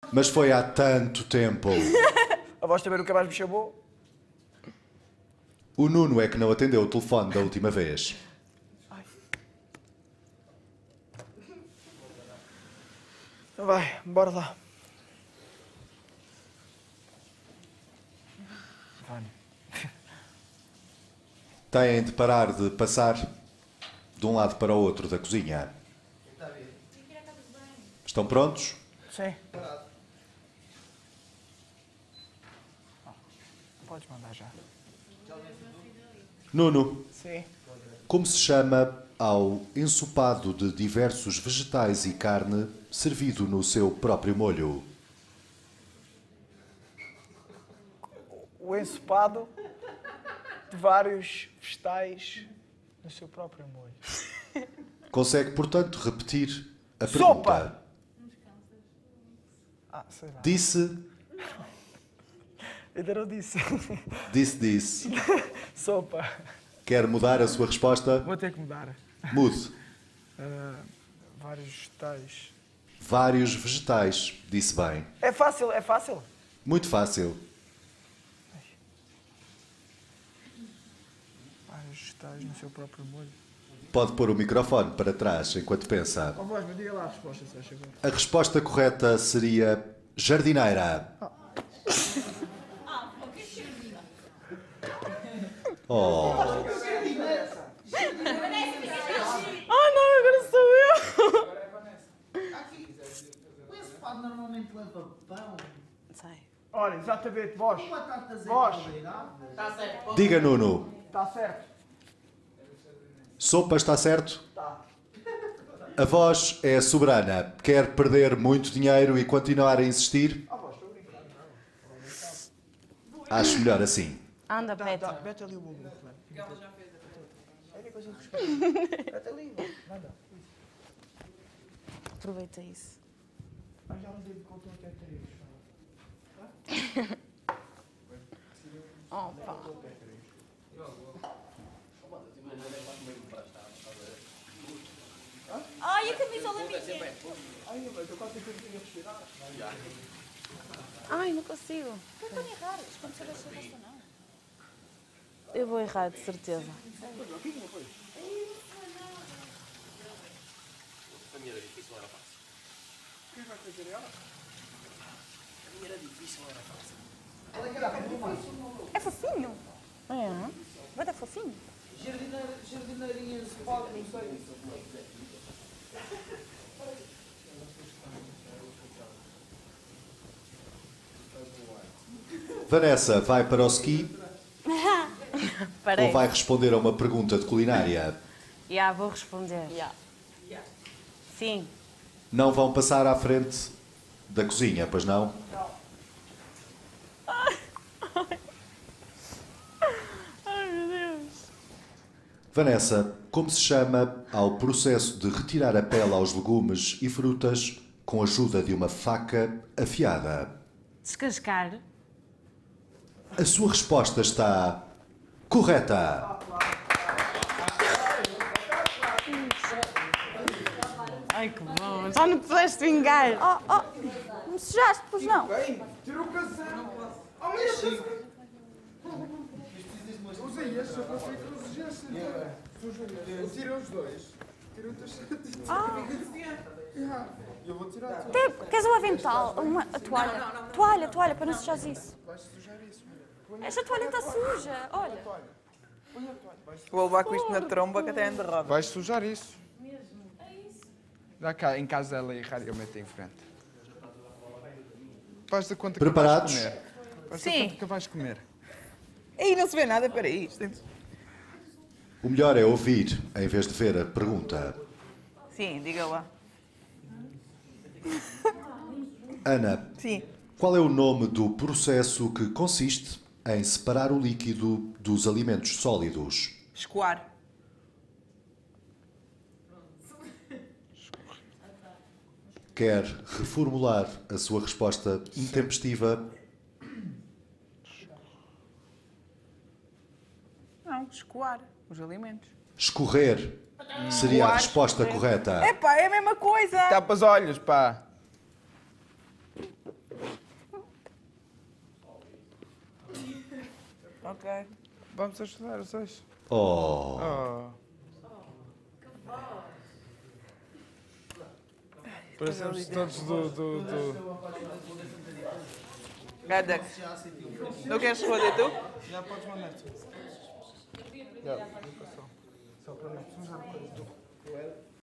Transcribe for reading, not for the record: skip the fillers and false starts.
Mas foi há tanto tempo. A voz também nunca mais me chamou. O Nuno é que não atendeu o telefone da última vez. Vai, bora lá. Têm de parar de passar de um lado para o outro da cozinha. Estão prontos? Sim. Podes mandar já. Nuno, Sim. como se chama ao ensopado de diversos vegetais e carne servido no seu próprio molho? O ensopado de vários vegetais no seu próprio molho. Consegue, portanto, repetir a Sopa! pergunta? Ah, sei lá. Disse, Ainda não disse. disse. Sopa. Quer mudar a sua resposta? Vou ter que mudar. Mude. Vários vegetais. Vários vegetais. Disse bem. É fácil, é fácil. Muito fácil. Vários vegetais no seu próprio molho. Pode pôr o microfone para trás enquanto pensa. Oh, voz, me diga lá a resposta, se acha bem. A resposta correta seria jardineira. Oh, Oh não, agora sou eu! O ensopado normalmente leva pão. Sei. Olha, exatamente, voz. Batatas Voz. empoleiradas. diga, Nuno. Está certo. Sopa está certo? Tá. A voz é soberana. Quer perder muito dinheiro e continuar a insistir? Acho melhor assim. Anda, Petra. Mete ali o bolo. Ela já fez. É que coisa que mete ali, manda. Aproveita isso. Mas já não dei contou até 3. Opa. Ai, a camisola minha. Ai, mas eu quase que eu ia respirar. Ai, não consigo. Foi tão errado. Quando você deixou desta, não. Eu vou errar, de certeza. Quem vai fazer ela? É fofinho? É. Vai dar fofinho? Jardineirinha ensopado, não sei. Vanessa, vai para o ski Parei. ou vai responder a uma pergunta de culinária? Já, vou responder. Sim. Não vão passar à frente da cozinha, pois não? Ai, meu Deus. Vanessa, como se chama ao processo de retirar a pele aos legumes e frutas com a ajuda de uma faca afiada? Descascar. A sua resposta está correta. Ai, que bom. Já não pudeste vingar. Oh, me sujaste, pois não? Tirou o casaco. Oh, meu Deus. Usei este, eu pensei que usasse. Eu tirei os dois. Tirei o terceiro. Eu vou tirar tudo. Queres um avental? A toalha? Toalha, para não sujares isso. Vais sujar isso. Esta toalha está suja, olha. Vou levar com isto na tromba que até anda roda. Vais sujar isso. Já cá, em casa ela errar, eu meto em frente. Vais dar conta que Preparados? vais comer. Vais dar Sim. conta que vais comer. Aí não se vê nada, peraí. O melhor é ouvir em vez de ver a pergunta. Sim, diga lá. Ana, Sim. qual é o nome do processo que consiste em separar o líquido dos alimentos sólidos? Escoar. Quer reformular a sua resposta intempestiva? Não, escoar os alimentos. Escorrer seria a resposta correta. Epá, é a mesma coisa. Tapa os olhos, pá. Ok. Vamos ajudar os dois. Oh. Oh. Parecemos todos do... Gada. Não queres responder tu? Já podes mandar. Já, só para não.